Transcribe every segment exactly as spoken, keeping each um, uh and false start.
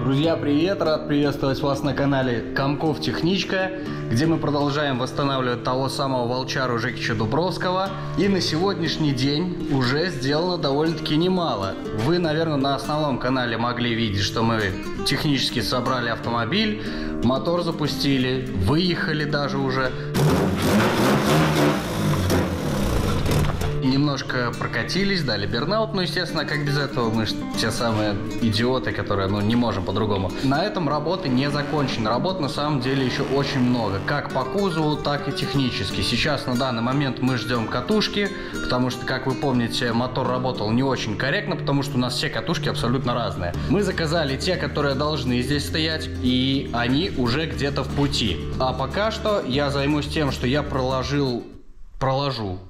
Друзья, привет! Рад приветствовать вас на канале Комков Техничка, где мы продолжаем восстанавливать того самого волчару Жекича Дубровского. И на сегодняшний день уже сделано довольно-таки немало. Вы, наверное, на основном канале могли видеть, что мы технически собрали автомобиль, мотор запустили, выехали даже уже. Немножко прокатились, дали бернаут, ну, естественно, как без этого, мы же те самые идиоты, которые, ну, не можем по-другому. На этом работы не закончены, работ на самом деле еще очень много, как по кузову, так и технически. Сейчас на данный момент мы ждем катушки, потому что, как вы помните, мотор работал не очень корректно, потому что у нас все катушки абсолютно разные. Мы заказали те, которые должны здесь стоять, и они уже где-то в пути. А пока что я займусь тем, что я проложил, проложу,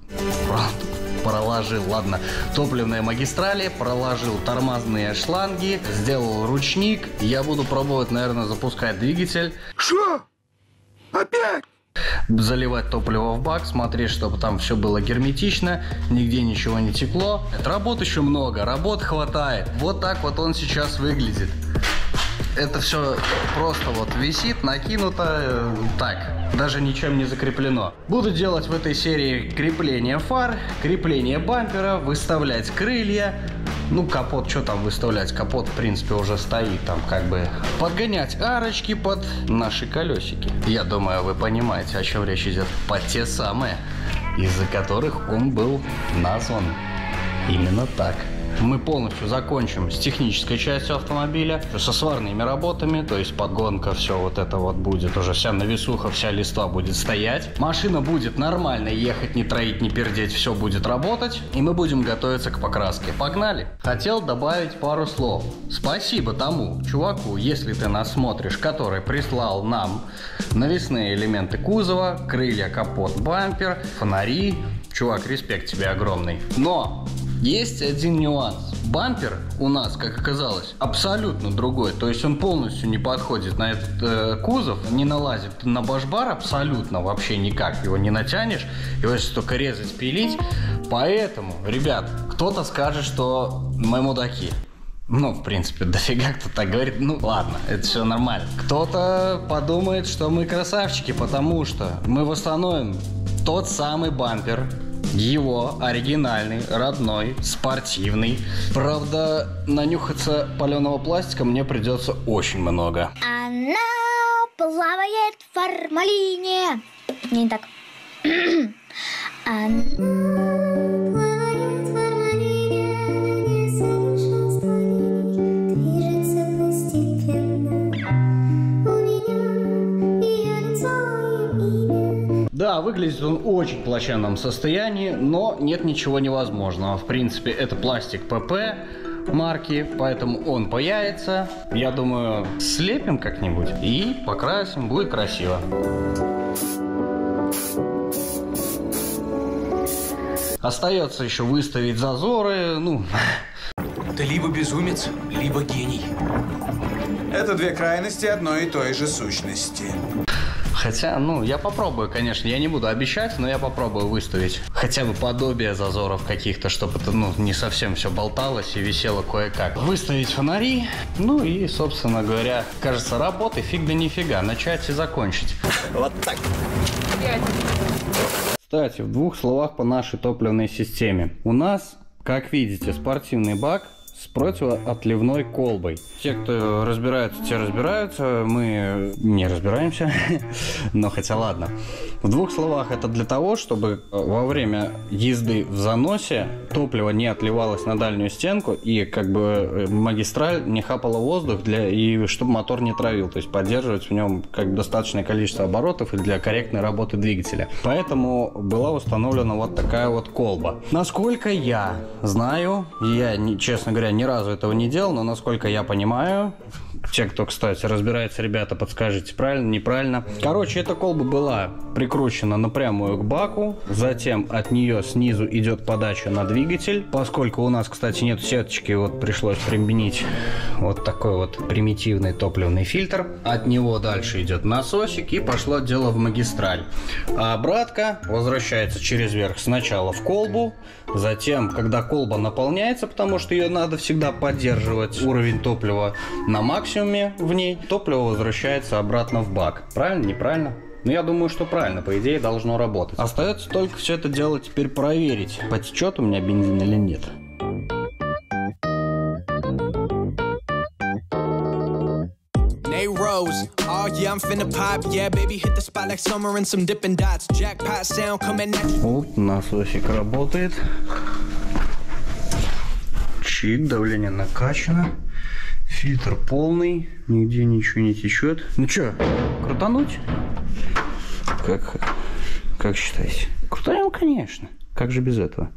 проложил, ладно, топливные магистрали, проложил тормозные шланги, сделал ручник. Я буду пробовать, наверное, запускать двигатель. Что? Опять? Заливать топливо в бак, смотреть, чтобы там все было герметично, нигде ничего не текло. Работ еще много, работ хватает. Вот так вот он сейчас выглядит. Это все просто вот висит, накинуто, э, так, даже ничем не закреплено. Буду делать в этой серии крепление фар, крепление бампера, выставлять крылья. Ну, капот, что там выставлять? Капот, в принципе, уже стоит там, как бы. Подгонять арочки под наши колесики. Я думаю, вы понимаете, о чем речь идет. Под те самые, из-за которых он был назван именно так. Мы полностью закончим с технической частью автомобиля, со сварными работами, то есть подгонка, все вот это вот будет уже, вся навесуха, вся листва будет стоять. Машина будет нормально ехать, не троить, не пердеть, все будет работать, и мы будем готовиться к покраске. Погнали! Хотел добавить пару слов. Спасибо тому чуваку, если ты нас смотришь, который прислал нам навесные элементы кузова, крылья, капот, бампер, фонари. Чувак, респект тебе огромный. Но есть один нюанс. Бампер у нас, как оказалось, абсолютно другой. То есть он полностью не подходит на этот э, кузов, не налазит на башбар абсолютно вообще никак. Его не натянешь, его если только резать, пилить. Поэтому, ребят, кто-то скажет, что мы мудаки. Ну, в принципе, дофига кто так говорит. Ну, ладно, это все нормально. Кто-то подумает, что мы красавчики, потому что мы восстановим тот самый бампер. Его оригинальный, родной, спортивный. Правда, нанюхаться паленого пластика мне придется очень много. Она плавает в формалине. Не так. Она плавает в формалине, несовершенство движется постепенно. У меня ее лицо и имя. Да, выглядит он очень в плачевном состоянии, но нет ничего невозможного. В принципе, это пластик ПП марки, поэтому он паяется. Я думаю, слепим как-нибудь и покрасим, будет красиво. Остается еще выставить зазоры, ну... Ты либо безумец, либо гений. Это две крайности одной и той же сущности. Хотя, ну, я попробую, конечно, я не буду обещать, но я попробую выставить хотя бы подобие зазоров каких-то, чтобы это, ну, не совсем все болталось и висело кое-как. Выставить фонари, ну и, собственно говоря, кажется, работы фиг да нифига, начать и закончить. Вот так. Кстати, в двух словах по нашей топливной системе. У нас, как видите, спортивный бак с противоотливной колбой. Те, кто разбираются, те разбираются, мы не разбираемся, но хотя ладно. В двух словах, это для того, чтобы во время езды в заносе топливо не отливалось на дальнюю стенку и как бы магистраль не хапала воздух, для, и чтобы мотор не травил, то есть поддерживать в нем как достаточное количество оборотов и для корректной работы двигателя. Поэтому была установлена вот такая вот колба. Насколько я знаю, я, честно говоря, ни разу этого не делал, но насколько я понимаю, те, кто, кстати, разбирается, ребята, подскажите, правильно, неправильно. Короче, эта колба была прикручена напрямую к баку, затем от нее снизу идет подача на двигатель. Поскольку у нас, кстати, нет сеточки, вот пришлось применить вот такой вот примитивный топливный фильтр. От него дальше идет насосик и пошло дело в магистраль. А обратка возвращается через верх сначала в колбу, затем, когда колба наполняется, потому что ее надо всегда поддерживать, уровень топлива на максимум, максимуме в ней, топливо возвращается обратно в бак. Правильно? Неправильно? Ну, я думаю, что правильно, по идее, должно работать. Остается только все это дело теперь проверить, потечет у меня бензин или нет. Rose. Oh yeah, I'm finna pop. Yeah, baby, hit the spot like summer and some dipping dots. Jackpot sound coming at you. Вот, насосик работает. Чик, давление накачано. Фильтр полный, нигде ничего не течет. Ну что, крутануть? Как, как считаете? Крутанем, конечно. Как же без этого?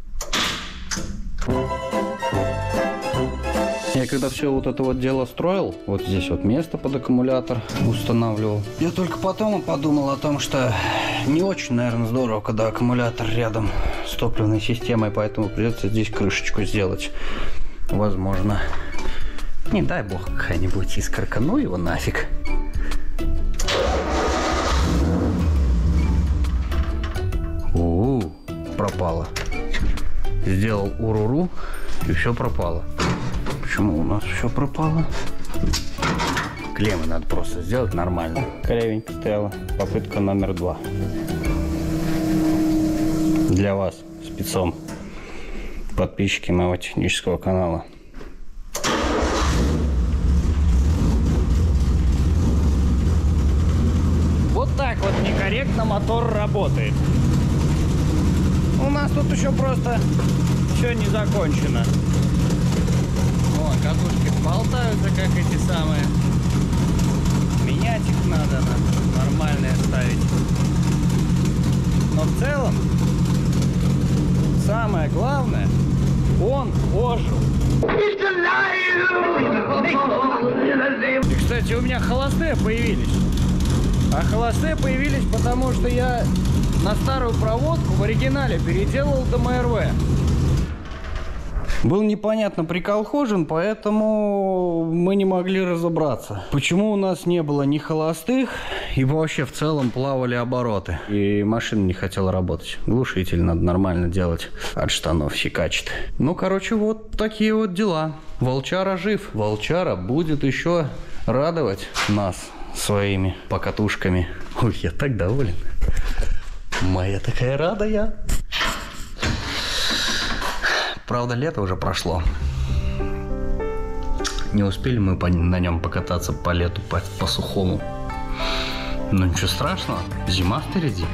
Я когда все вот это вот дело строил, вот здесь вот место под аккумулятор устанавливал, я только потом подумал о том, что не очень, наверное, здорово, когда аккумулятор рядом с топливной системой, поэтому придется здесь крышечку сделать. Возможно. Не дай бог какая-нибудь искорка, ну его нафиг. У-у-у, пропало. Сделал уруру, и все пропало. Почему у нас все пропало? Клеммы надо просто сделать нормально. Корявенько стояла. Попытка номер два. Для вас, спецом. Подписчики моего технического канала. Вот так вот некорректно мотор работает. У нас тут еще просто все не закончено. О, катушки болтаются, как эти самые. Менять их надо, надо нормальные ставить. Но в целом, самое главное, он ожил. И, кстати, у меня холостые появились. А холостые появились, потому что я на старую проводку в оригинале переделал до эм эр вэ. Был непонятно приколхожен, поэтому мы не могли разобраться, почему у нас не было ни холостых, и вообще в целом плавали обороты. И машина не хотела работать. Глушитель надо нормально делать. От штанов щекачет. Ну, короче, вот такие вот дела. Волчара жив. Волчара будет еще радовать нас своими покатушками. Ой, я так доволен. Моя такая радая. Правда, лето уже прошло. Не успели мы по, на нем покататься по лету, по, по сухому. Но ничего страшного, зима впереди.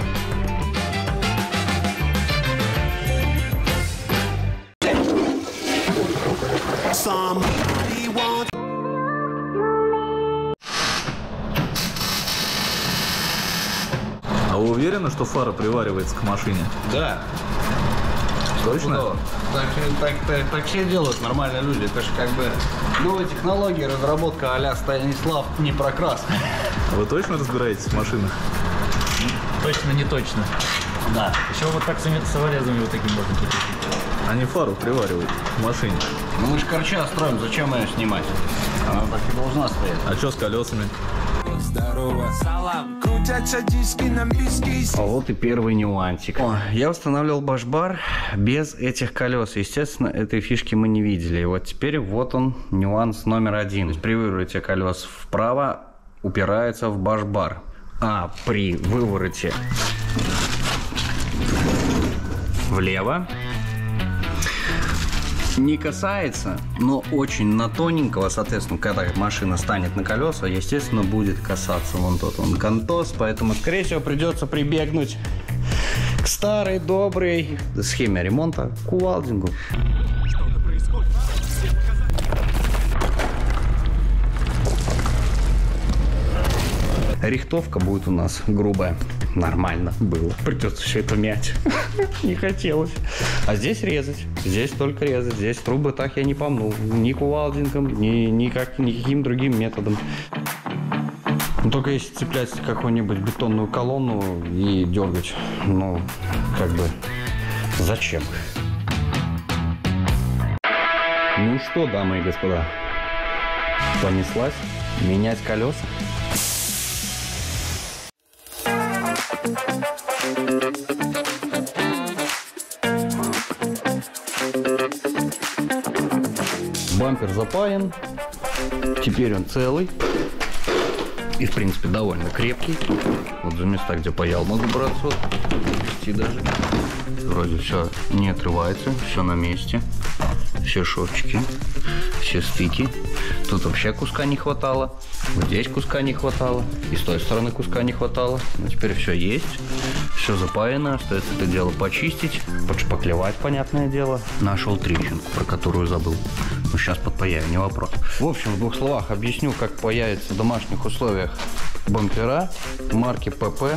А вы уверены, что фара приваривается к машине? Да. Точно? Так, так, так, так все делают нормальные люди. Это же как бы новая технология, разработка а-ля Станислав не прокрас. А вы точно разбираетесь в машинах? Точно, не точно. Да. Еще вот так с саморезами вот таким можно крутить. Они фару приваривают в машине. Ну мы же корча строим, зачем ее снимать? Она так и должна стоять. А что с колесами? А вот и первый нюансик. О, я устанавливал башбар без этих колес. Естественно, этой фишки мы не видели. И вот теперь вот он, нюанс номер один. При вывороте колес вправо упирается в башбар. А при вывороте влево не касается, но очень на тоненького, соответственно, когда машина станет на колеса, естественно, будет касаться вон тот вон контос, поэтому, скорее всего, придется прибегнуть к старой доброй схеме ремонта, кувалдингу. Рихтовка будет у нас грубая. Нормально было. Придется все это мять. Не хотелось. А здесь резать. Здесь только резать. Здесь трубы так я не помнул. Ни кувалдингом, ни никак, никаким другим методом. Ну, только если цеплять какую-нибудь бетонную колонну и дергать. Ну, как бы, зачем? Ну что, дамы и господа, понеслась менять колеса? Бампер запаян, Теперь он целый. И, в принципе, довольно крепкий. Вот за места, где паял, могу браться. Вот, почти даже. Вроде все не отрывается, все на месте. Все шовчики, все стыки. Тут вообще куска не хватало. Вот здесь куска не хватало. И с той стороны куска не хватало. Но теперь все есть. Все запаяно. Остается это дело почистить, подшпаклевать, понятное дело. Нашел трещинку, про которую забыл. Ну, сейчас подпаяю, не вопрос. В общем, в двух словах объясню, как паяется в домашних условиях бампера марки пэ пэ.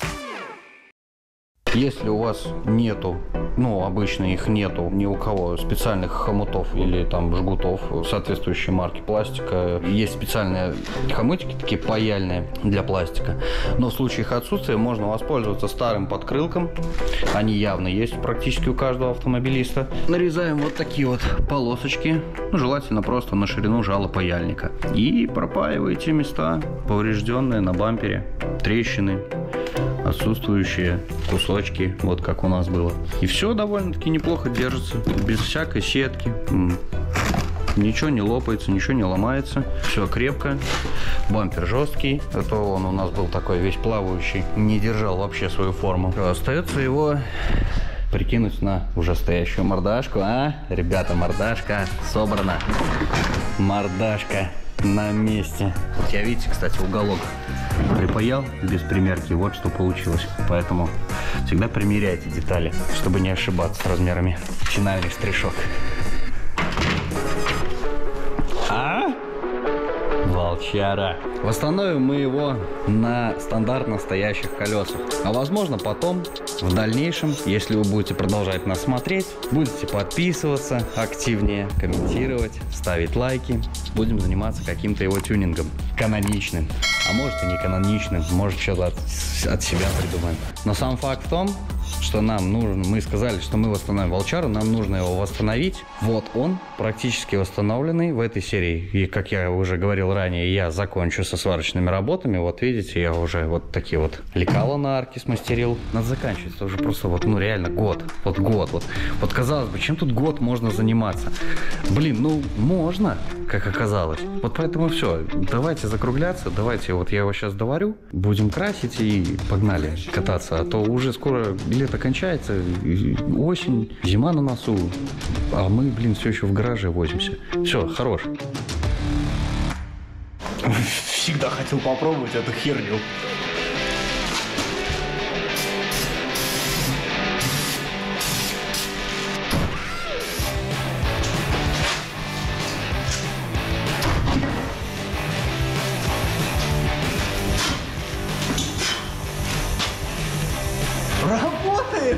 Если у вас нету, ну, обычно их нету ни у кого, специальных хомутов или там жгутов соответствующей марки пластика, есть специальные хомутики, такие паяльные для пластика. Но в случае их отсутствия можно воспользоваться старым подкрылком. Они явно есть практически у каждого автомобилиста. Нарезаем вот такие вот полосочки, ну, желательно просто на ширину жала паяльника. И пропаиваете места, поврежденные на бампере, трещины, отсутствующие кусочки, вот как у нас было. И все довольно-таки неплохо держится, без всякой сетки. Ничего не лопается, ничего не ломается. Все крепко. Бампер жесткий. Это он у нас был такой весь плавающий. Не держал вообще свою форму. Остается его прикинуть на уже стоящую мордашку. А, ребята, мордашка собрана. Мордашка на месте. Вот я, видите, кстати, уголок припаял без примерки, вот что получилось. Поэтому всегда примеряйте детали, чтобы не ошибаться с размерами. Финальный штришок. А? Волчара. Восстановим мы его на стандартно стоящих колесах. А возможно потом, в дальнейшем, если вы будете продолжать нас смотреть, будете подписываться активнее, комментировать, ставить лайки, будем заниматься каким-то его тюнингом. Каноничным. А может и не каноничным, может что-то от, от себя придумаем. Но сам факт в том, что нам нужно, мы сказали, что мы восстановим Волчару, нам нужно его восстановить. Вот он, практически восстановленный в этой серии. И, как я уже говорил ранее, я закончу со сварочными работами. Вот видите, я уже вот такие вот лекала на арке смастерил. Надо заканчивать, это уже просто вот, ну реально год. Вот год. Вот, вот казалось бы, чем тут год можно заниматься? Блин, ну можно, как оказалось. Вот поэтому все, давайте закругляться, давайте вот я его сейчас доварю, будем красить и погнали кататься. А то уже скоро лето кончается, осень, зима на носу, а мы, блин, все еще в гараже возимся. Все, хорош. Всегда хотел попробовать эту херню. Работает!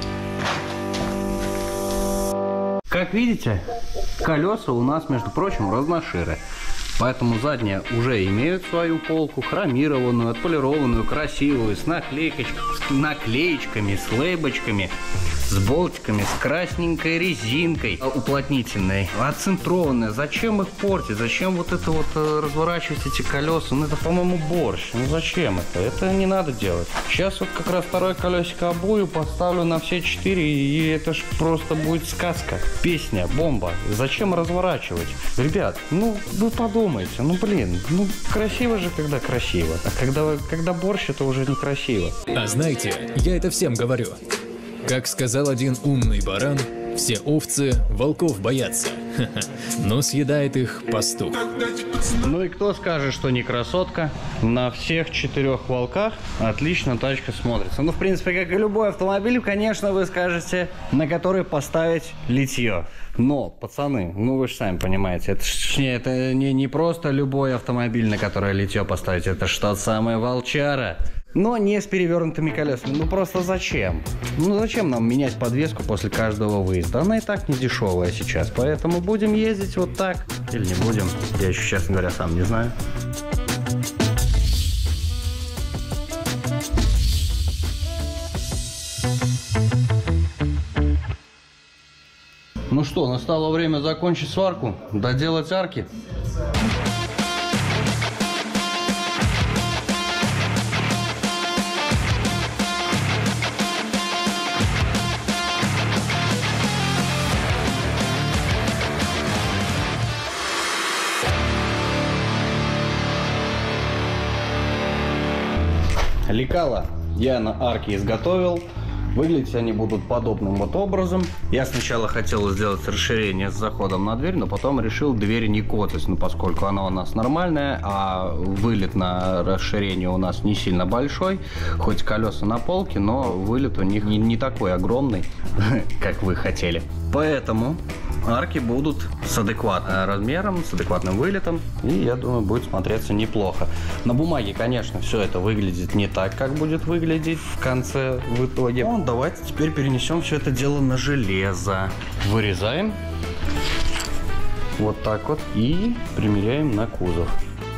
Как видите, колеса у нас, между прочим, разноширы. Поэтому задние уже имеют свою полку, хромированную, отполированную, красивую, с наклейкочками, с наклеечками, с лейбочками, с болтиками, с красненькой резинкой уплотнительной, отцентрованная. Зачем их портить? Зачем вот это вот разворачивать эти колеса? Ну это, по-моему, борщ. Ну зачем это? Это не надо делать. Сейчас вот как раз второе колесико обую поставлю на все четыре, и это ж просто будет сказка, песня, бомба. Зачем разворачивать? Ребят, ну вы подумайте. Ну блин, ну красиво же, когда красиво. А когда, когда борщ, это уже некрасиво. А знаете, я это всем говорю. Как сказал один умный баран, все овцы волков боятся, но съедает их пастух. Ну и кто скажет, что не красотка? На всех четырех волках отлично тачка смотрится. Ну, в принципе, как и любой автомобиль, конечно, вы скажете, на который поставить литье. Но, пацаны, ну вы же сами понимаете, это, это не, не просто любой автомобиль, на который литье поставить, это что-то самое Волчара. Но не с перевернутыми колесами. Ну просто зачем? Ну зачем нам менять подвеску после каждого выезда? Она и так не дешевая сейчас. Поэтому будем ездить вот так. Или не будем. Я еще, честно говоря, сам не знаю. Ну что, настало время закончить сварку, доделать арки. лекала я на арке изготовил. Выглядеть они будут подобным вот образом. Я сначала хотел сделать расширение с заходом на дверь, но потом решил дверь не котать, ну, поскольку она у нас нормальная, а вылет на расширение у нас не сильно большой. Хоть колеса на полке, но вылет у них не, не такой огромный, как вы хотели. Поэтому арки будут с адекватным размером, с адекватным вылетом, и я думаю, будет смотреться неплохо. На бумаге, конечно, все это выглядит не так, как будет выглядеть в конце, в итоге. Ну, давайте теперь перенесем все это дело на железо. Вырезаем вот так вот и примеряем на кузов.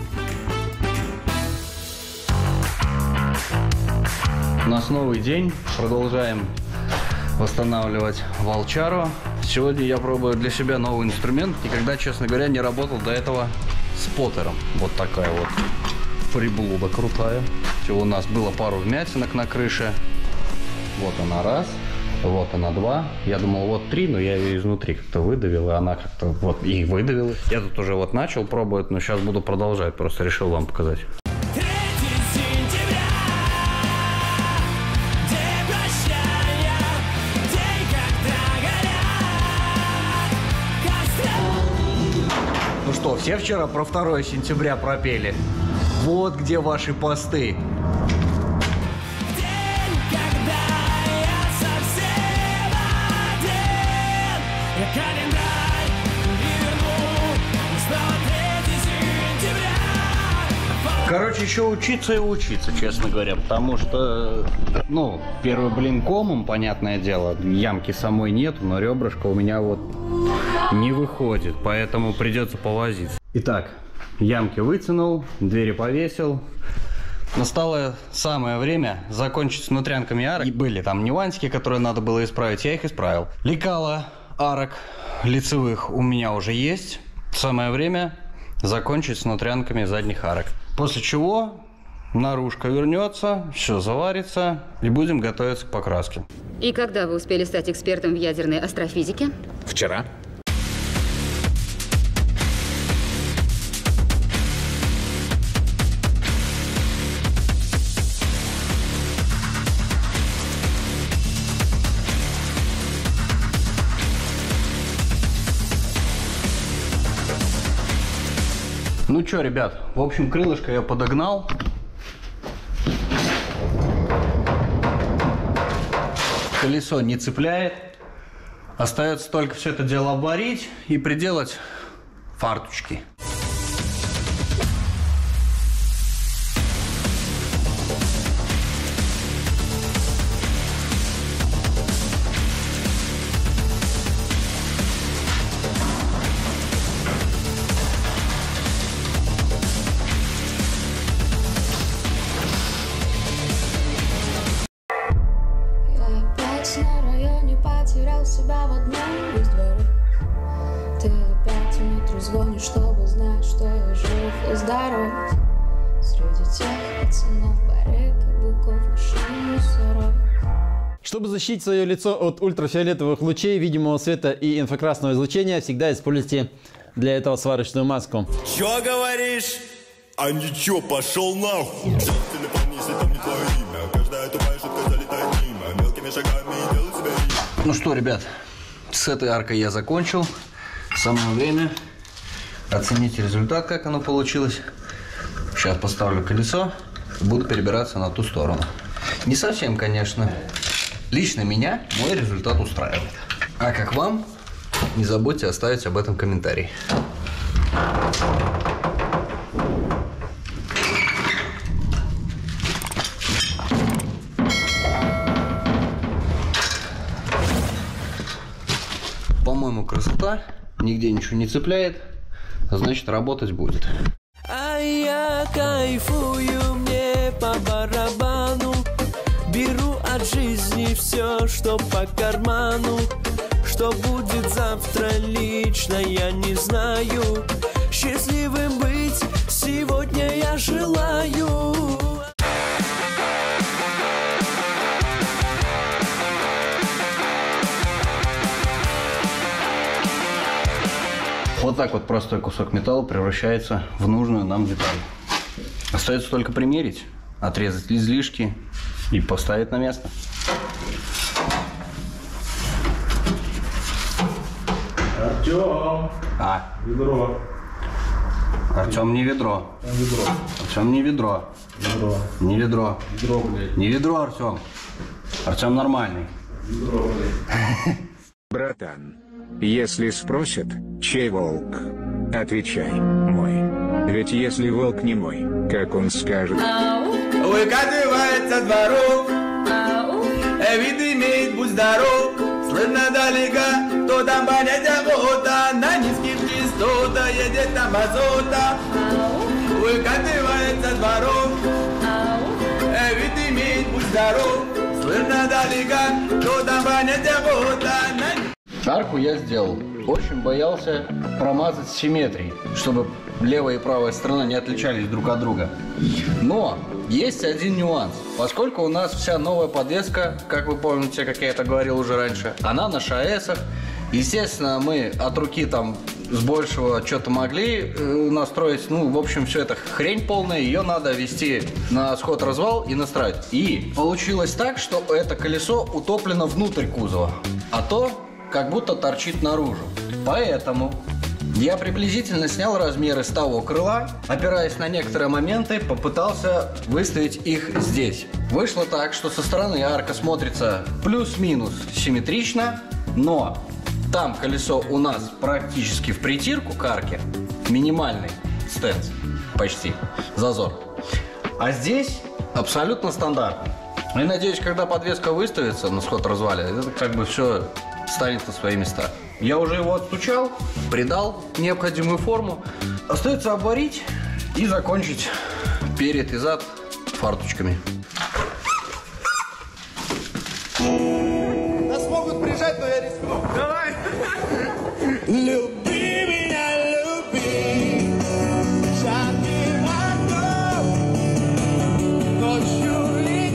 У нас новый день, продолжаем восстанавливать волчару. Сегодня я пробую для себя новый инструмент. Никогда, честно говоря, не работал до этого споттером. Вот такая вот приблуда крутая. У нас было пару вмятинок на крыше. Вот она раз, вот она два. Я думал, вот три, но я ее изнутри как-то выдавил, и она как-то вот и выдавила. Я тут уже вот начал пробовать, но сейчас буду продолжать. Просто решил вам показать. Ну что, все вчера про второе сентября пропели? Вот где ваши посты. День, когда я совсем один, я календарь переверну, снова третье сентября. Короче, еще учиться и учиться, честно говоря, потому что, ну, первый блин комом, понятное дело, ямки самой нету, но ребрышко у меня вот не выходит, поэтому придется повозиться. Итак, ямки вытянул, двери повесил. Настало самое время закончить с внутрянками арок. И были там нюансики, которые надо было исправить, я их исправил. Лекала арок лицевых у меня уже есть. Самое время закончить с внутрянками задних арок. После чего наружка вернется, все заварится и будем готовиться к покраске. И когда вы успели стать экспертом в ядерной астрофизике? Вчера. Ну что, ребят, в общем, крылышко я подогнал. Колесо не цепляет. Остается только все это дело обварить и приделать фарточки. На районе потерял себя в одном из дворов. Ты опять в метро звонишь, чтобы знать, что я жив и здоров. Среди тех пацанов, барыг, каблуков, машин, мусоров. Чтобы защитить свое лицо от ультрафиолетовых лучей, видимого света и инфракрасного излучения, всегда используйте для этого сварочную маску. Чё говоришь? А ничего, пошел нахуй. Телефон, если там не твое имя. Каждая тупая шутка залетает мимо. Мелкими шагами делай себя имя. Ну что, ребят, с этой аркой я закончил. Самое время оценить результат, как оно получилось. Сейчас поставлю колесо и буду перебираться на ту сторону. Не совсем, конечно. Лично меня мой результат устраивает. А как вам? Не забудьте оставить об этом комментарий. По-моему, красота. Нигде ничего не цепляет. Значит, работать будет. А я кайфую, мне по барабану. Беру от жизни все, что по карману. Что будет завтра лично, я не знаю. Счастливым быть сегодня я желаю. Вот так вот простой кусок металла превращается в нужную нам деталь. Остается только примерить отрезать излишки и поставить на место. Артем! А. Ведро. Артем, не ведро. Ведро. Артем, не ведро. Ведро. Не ведро. Ведро, блядь. Не ведро, Артем. Артем нормальный. Ведро, блядь. Братан, если спросят, чей волк, отвечай, мой. Ведь если волк не мой, как он скажет? Выкатывается дворов, вид имеет, будь здоров. Слышно далеко, кто там понять охота. На низких частотах едет там азота. Выкатывается дворов, вид имеет, будь здоров. Слышно далеко, кто там понять охота. Арку я сделал. Очень боялся промазать симметрии, чтобы левая и правая сторона не отличались друг от друга. Но есть один нюанс. Поскольку у нас вся новая подвеска, как вы помните, как я это говорил уже раньше, она на ШАЭСах. Естественно, мы от руки там с большего что-то могли э, настроить. Ну, в общем, все это хрень полная. Ее надо вести на сход-развал и настраивать. И получилось так, что это колесо утоплено внутрь кузова. А то как будто торчит наружу. Поэтому я приблизительно снял размеры с того крыла, опираясь на некоторые моменты, попытался выставить их здесь. Вышло так, что со стороны арка смотрится плюс-минус симметрично, но там колесо у нас практически в притирку к арке, минимальный стенс, почти, зазор. А здесь абсолютно стандартно. И надеюсь, когда подвеска выставится на сход-развале, это как бы все станет на свои места. Я уже его отстучал, придал необходимую форму. Остается обварить и закончить перед и зад фарточками. Нас могут прижать, но я рискну. Давай! Люби меня, люби. Шаги вокруг. Ночью и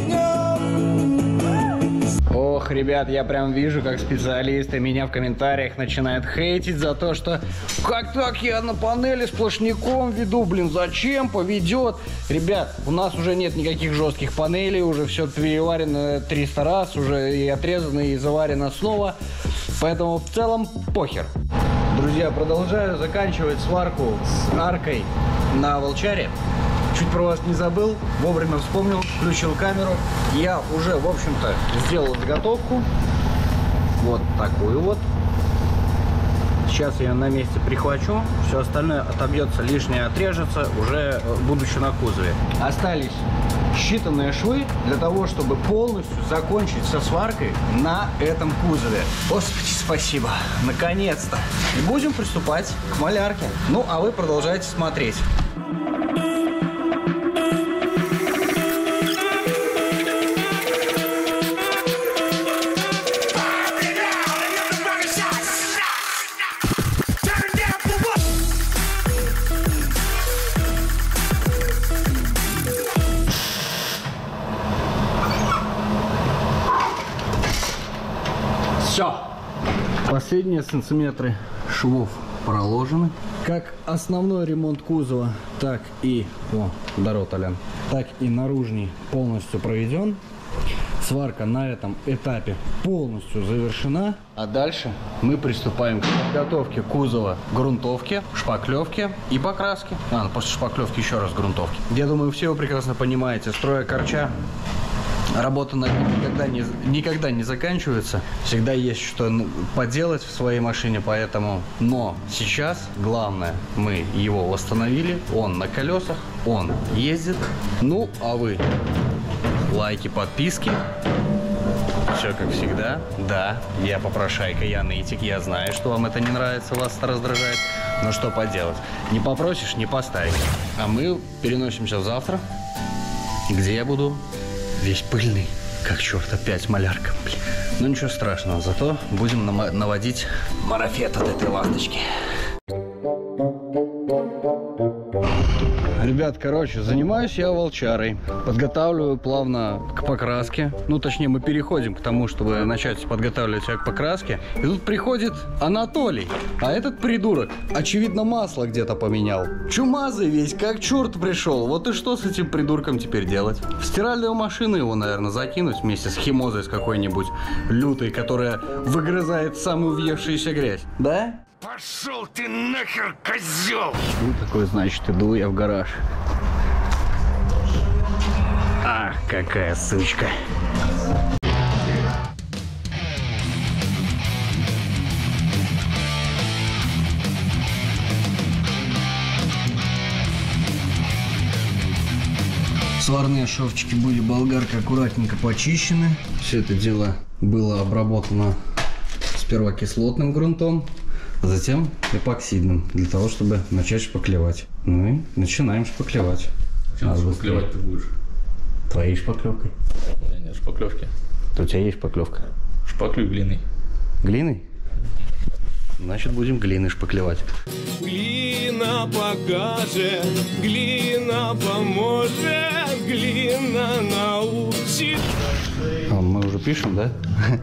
днем. Ох, ребят, я прям вижу, как специалисты меня в комментариях начинают хейтить за то, что как так я на панели сплошняком веду, блин, зачем поведет? Ребят, у нас уже нет никаких жестких панелей, уже все переварено триста раз, уже и отрезано, и заварено снова, поэтому в целом похер. Друзья, продолжаю заканчивать сварку с аркой на волчаре. Чуть про вас не забыл, вовремя вспомнил, включил камеру. Я уже, в общем-то, сделал заготовку. Вот такую вот. Сейчас я на месте прихвачу. Все остальное отобьется, лишнее отрежется, уже будучи на кузове. Остались считанные швы для того, чтобы полностью закончить со сваркой на этом кузове. Господи, спасибо. Наконец-то. И будем приступать к малярке. Ну, а вы продолжайте смотреть. Все. Последние сантиметры швов проложены. Как основной ремонт кузова, так и... О, здорово, Толян. Так и наружный полностью проведен. Сварка на этом этапе полностью завершена. А дальше мы приступаем к подготовке кузова, грунтовке, шпаклевке и покраске. А, ну, после шпаклевки еще раз грунтовки. Я думаю, все вы прекрасно понимаете, строя корча, работа над ним никогда не, никогда не заканчивается. Всегда есть что поделать в своей машине, поэтому... Но сейчас главное, мы его восстановили. Он на колесах, он ездит. Ну, а вы... Лайки, подписки. Все как всегда. Да, я попрошайка, я нытик. Я знаю, что вам это не нравится, вас это раздражает. Но что поделать? Не попросишь, не поставишь. А мы переносимся завтра, где я буду весь пыльный, как черт, опять малярка. Блин. Ну ничего страшного, зато будем наводить марафет от этой ласточки. Ребят, короче, занимаюсь я волчарой. Подготавливаю плавно к покраске. Ну, точнее, мы переходим к тому, чтобы начать подготавливать себя к покраске. И тут приходит Анатолий. А этот придурок, очевидно, масло где-то поменял. Чумазый весь, как черт пришел. Вот и что с этим придурком теперь делать? В стиральную машину его, наверное, закинуть вместе с химозой с какой-нибудь лютой, которая выгрызает самую въевшуюся грязь. Да? Пошел ты нахер, козел! Ну, такой, значит, иду я в гараж. Ах, какая сучка. Сварные шовчики были болгаркой аккуратненько почищены. Все это дело было обработано сперва кислотным грунтом, затем эпоксидным, для того, чтобы начать шпаклевать. Ну и начинаем шпаклевать. Чем шпаклевать ты будешь? Твоей шпаклевкой. У меня нет шпаклевки. То у тебя есть шпаклевка? Шпаклю глиной. Глиной? Значит, будем глиной шпаклевать. Глина покажет, глина поможет, глина научит. А, мы уже пишем, да?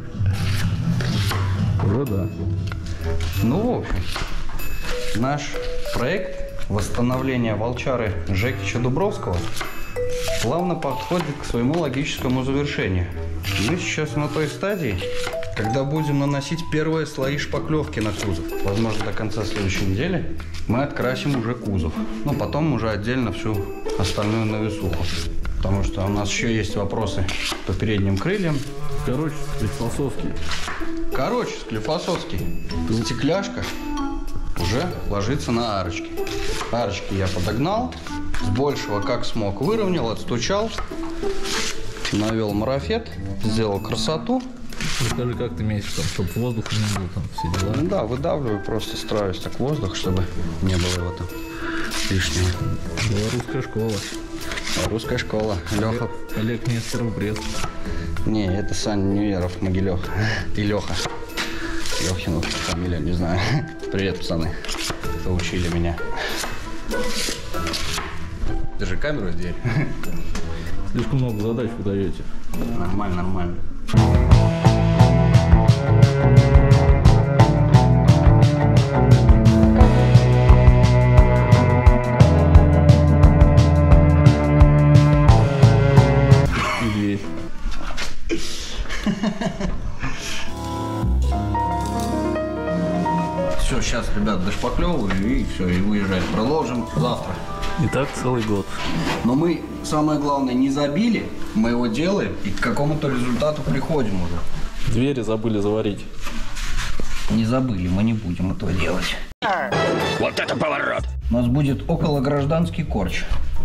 Уже да. Ну, в общем, наш проект восстановления волчары Жекича Дубровского плавно подходит к своему логическому завершению. Мы сейчас на той стадии, когда будем наносить первые слои шпаклевки на кузов. Возможно, до конца следующей недели мы открасим уже кузов. Ну, потом уже отдельно всю остальную навесуху. Потому что у нас еще есть вопросы по передним крыльям. Короче, склифосовский. Короче, склифосовский. Стекляшка уже ложится на арочки. Арочки я подогнал. С большего как смог выровнял, отстучал. Навел марафет. Сделал красоту. Скажи, как ты месяц, там, чтобы воздуха не было, там все дела? Ну да, выдавливаю, просто стараюсь так воздух, чтобы не было его там лишнего. Белорусская школа. Русская школа. Леха. Олег Нестеров, Брест. Не, это Саня Неверов, Могилев. И Леха. Лехину фамилию не знаю. Привет, пацаны, кто учили меня. Держи камеру в дверь. Слишком много задач вы даете. Нормально, нормально. Все, сейчас, ребят, дошпаклевываю и все, и уезжать. Продолжим завтра. И так целый год. Но мы, самое главное, не забили, мы его делаем и к какому-то результату приходим уже. Двери забыли заварить. Не забыли, мы не будем этого делать. Вот это поворот! У нас будет около гражданский корч.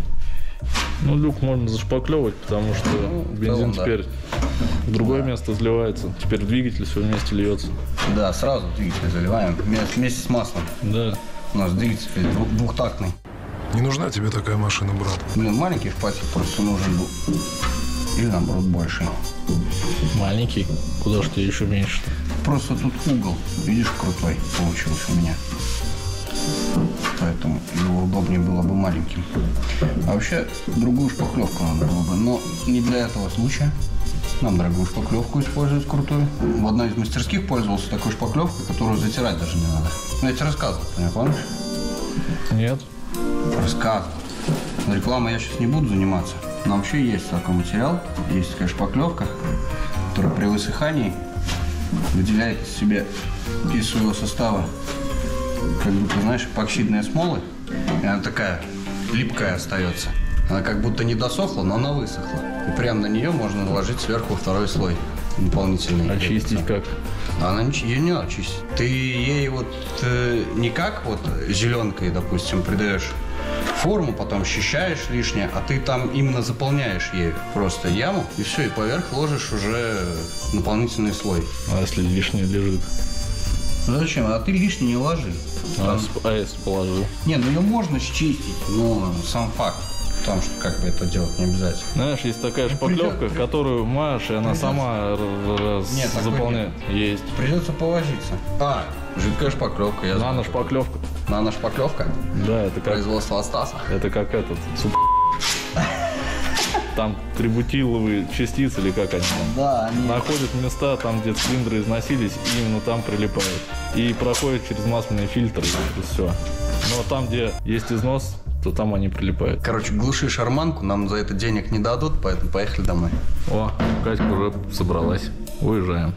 Ну, люк можно зашпаклевывать, потому что ну, бензин целом, теперь да. в другое да. место заливается. Теперь двигатель все вместе льется. Да, сразу двигатель заливаем вместе с маслом. Да. У нас двигатель двухтактный. Не нужна тебе такая машина, брат. Блин, маленький шпатель просто нужен был. Или наоборот больше. Маленький? Куда ж тебе еще меньше-то? Просто тут угол, видишь, крутой получился у меня. Поэтому его удобнее было бы маленьким. А вообще, другую шпаклевку надо было бы, но не для этого случая. Нам дорогую шпаклевку использовать крутую. В одной из мастерских пользовался такой шпаклевкой, которую затирать даже не надо. Ну, я тебе рассказывал, не помнишь? Нет. Рассказывал. Но рекламой я сейчас не буду заниматься. Но вообще есть такой материал, есть такая шпаклевка, которая при высыхании выделяет из себя из своего состава, как будто, знаешь, эпоксидные смолы, и она такая липкая остается. Она как будто не досохла, но она высохла. И прямо на нее можно наложить сверху второй слой дополнительный. Очистить как? Она ничего, ее не надо чистить. Ты ей вот э, не как вот зеленкой, допустим, придаешь форму, потом счищаешь лишнее, а ты там именно заполняешь ей просто яму, и все, и поверх ложишь уже дополнительный слой. А если лишнее лежит? Ну зачем? А ты лишнее не ложи. А, а если положил? Не, ну ее можно счистить, но сам факт. том, что как бы это делать не обязательно. Знаешь, есть такая шпаклевка, которую мажешь, и она Придется... сама нет, заполняет. Есть. Придется повозиться. А, жидкая шпаклевка. Я Нано-шпаклевка. Нано-шпаклевка? Да, это как... Производство Стаса. Это как этот, суп... Там трибутиловые частицы, или как они там, да, они... находят места, там, где цилиндры износились, и именно там прилипают. И проходят через масляные фильтры, и все. Но там, где есть износ, то там они прилипают. Короче, глуши шарманку, нам за это денег не дадут, поэтому поехали домой. О, Катька уже собралась. Уезжаем.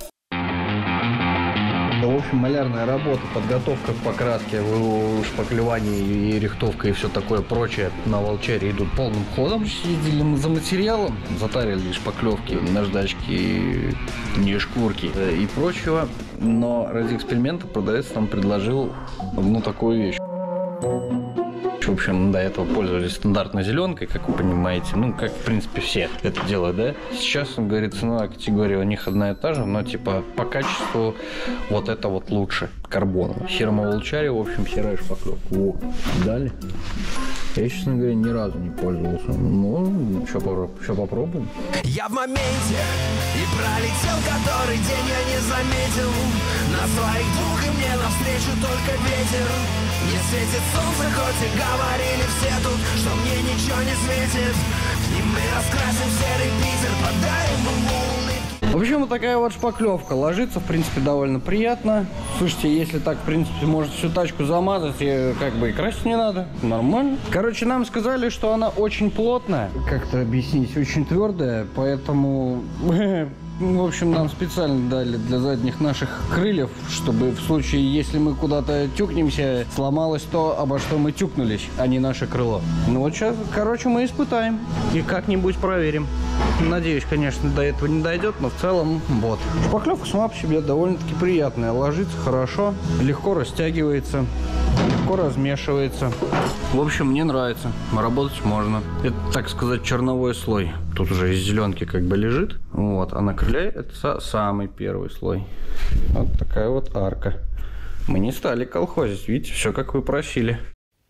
В общем, малярная работа, подготовка к покраске, шпаклевание и рихтовка и все такое прочее на Волчаре идут полным ходом. Ездили мы за материалом, затарили шпаклевки, наждачки, не шкурки и прочего. Но ради эксперимента продавец нам предложил одну такую вещь. В общем, до этого пользовались стандартной зеленкой, как вы понимаете. Ну, как, в принципе, все это делают, да? Сейчас, он говорит, ценовая категория у них одна и та же, но, типа, по качеству вот это вот лучше. Карбоновая. Фирма Волчари, в общем, серая шпаклевка. О, дали. Я, честно говоря, ни разу не пользовался. Ну, что попробуем? Я в моменте и пролетел который день, я не заметил. На своих двух и мне навстречу только ветер. Не светит солнце, хоть и говорили все тут, что мне ничего не светит. И мы раскрасим серый Питер, подарим ему улыбки. В общем, вот такая вот шпаклевка. Ложится, в принципе, довольно приятно. Слушайте, если так, в принципе, может всю тачку замазать, и как бы и красить не надо. Нормально. Короче, нам сказали, что она очень плотная. Как-то объяснить, очень твердая, поэтому... В общем, нам специально дали для задних наших крыльев, чтобы в случае, если мы куда-то тюкнемся, сломалось то, обо что мы тюкнулись, а не наше крыло. Ну вот сейчас, короче, мы испытаем и как-нибудь проверим. Надеюсь, конечно, до этого не дойдет, но в целом вот. Шпаклевка сама по себе довольно-таки приятная, ложится хорошо, легко растягивается, легко размешивается. В общем, мне нравится, работать можно. Это, так сказать, черновой слой. Тут уже из зеленки как бы лежит. Вот, а на крыле это самый первый слой. Вот такая вот арка. Мы не стали колхозить, видите, все как вы просили.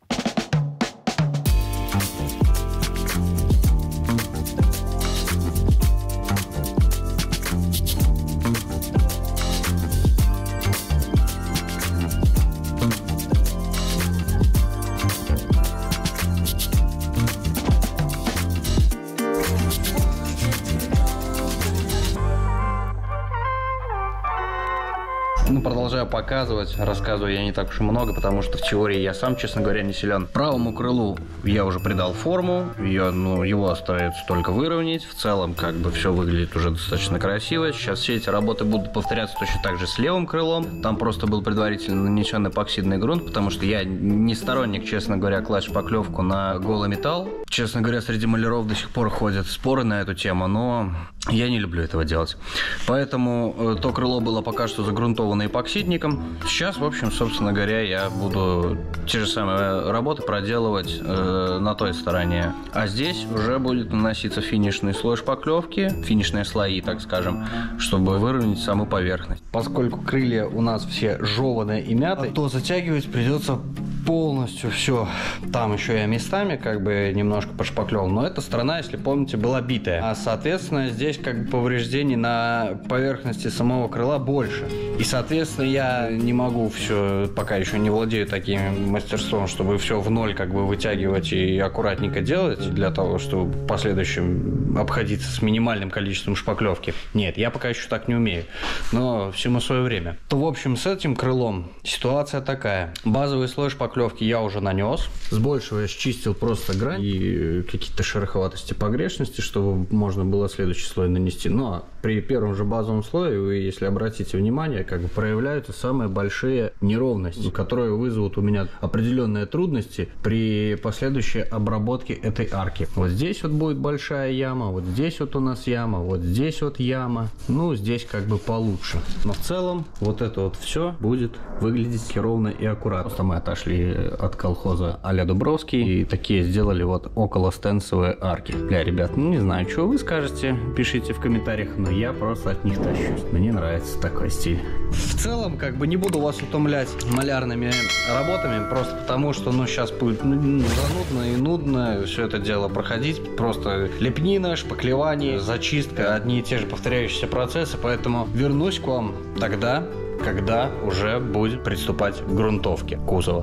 Ну, продолжаю показывать, рассказываю я не так уж и много, потому что в теории я сам, честно говоря, не силен. Правому крылу я уже придал форму, ее, ну, его остается только выровнять. В целом, как бы, все выглядит уже достаточно красиво. Сейчас все эти работы будут повторяться точно так же с левым крылом. Там просто был предварительно нанесен эпоксидный грунт, потому что я не сторонник, честно говоря, класть шпаклевку на голый металл. Честно говоря, среди маляров до сих пор ходят споры на эту тему, но я не люблю этого делать. Поэтому э, то крыло было пока что загрунтовано эпоксидником. Сейчас, в общем, собственно говоря, я буду те же самые работы проделывать э, на той стороне. А здесь уже будет наноситься финишный слой шпаклевки, финишные слои, так скажем, чтобы выровнять саму поверхность. Поскольку крылья у нас все жеваные и мятые, то затягивать придется полностью все. Там еще я местами как бы немножко пошпаклевал, но эта сторона, если помните, была битая. А, соответственно, здесь как бы повреждений на поверхности самого крыла больше. И, соответственно, я не могу все, пока еще не владею таким мастерством, чтобы все в ноль как бы вытягивать и аккуратненько делать, для того, чтобы в последующем обходиться с минимальным количеством шпаклевки. Нет, я пока еще так не умею. Но всему свое время. То, в общем, с этим крылом ситуация такая. Базовый слой шпаклевки я уже нанес. С большего я счистил просто грань и какие-то шероховатости, погрешности, чтобы можно было следующий слой нанести. Но при первом же базовом слое, вы, если обратите внимание, как бы проявляются самые большие неровности, которые вызовут у меня определенные трудности при последующей обработке этой арки. Вот здесь вот будет большая яма, вот здесь вот у нас яма, вот здесь вот яма. Ну, здесь как бы получше. Но в целом вот это вот все будет выглядеть ровно и аккуратно. Просто мы отошли от колхоза а-ля Дубровский и такие сделали вот около стенсовые арки. Бля, ребят, ну не знаю, что вы скажете, пишите в комментариях, но но я просто от них тащусь. Мне нравится такой стиль. В целом, как бы не буду вас утомлять малярными работами, просто потому что, ну, сейчас будет занудно и нудно все это дело проходить. Просто лепнина, шпаклевание, зачистка, одни и те же повторяющиеся процессы, поэтому вернусь к вам тогда, когда уже будет приступать к грунтовке кузова.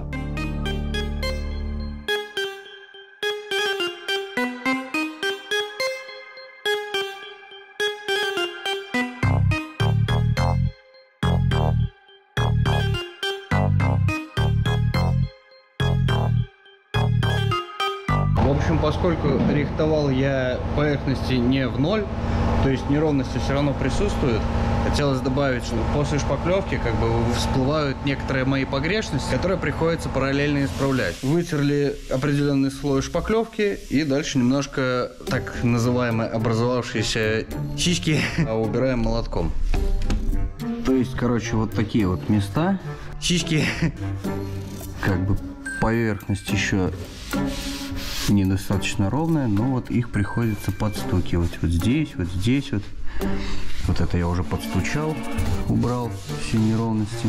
В общем, поскольку рихтовал я поверхности не в ноль, то есть неровности все равно присутствуют, хотелось добавить, что после шпаклевки как бы всплывают некоторые мои погрешности, которые приходится параллельно исправлять. Вытерли определенный слой шпаклевки и дальше немножко так называемые образовавшиеся сиськи убираем молотком. То есть, короче, вот такие вот места. Сиськи, как бы поверхность еще недостаточно ровная, но вот их приходится подстукивать. Вот здесь, вот здесь вот. Вот это я уже подстучал, убрал все неровности.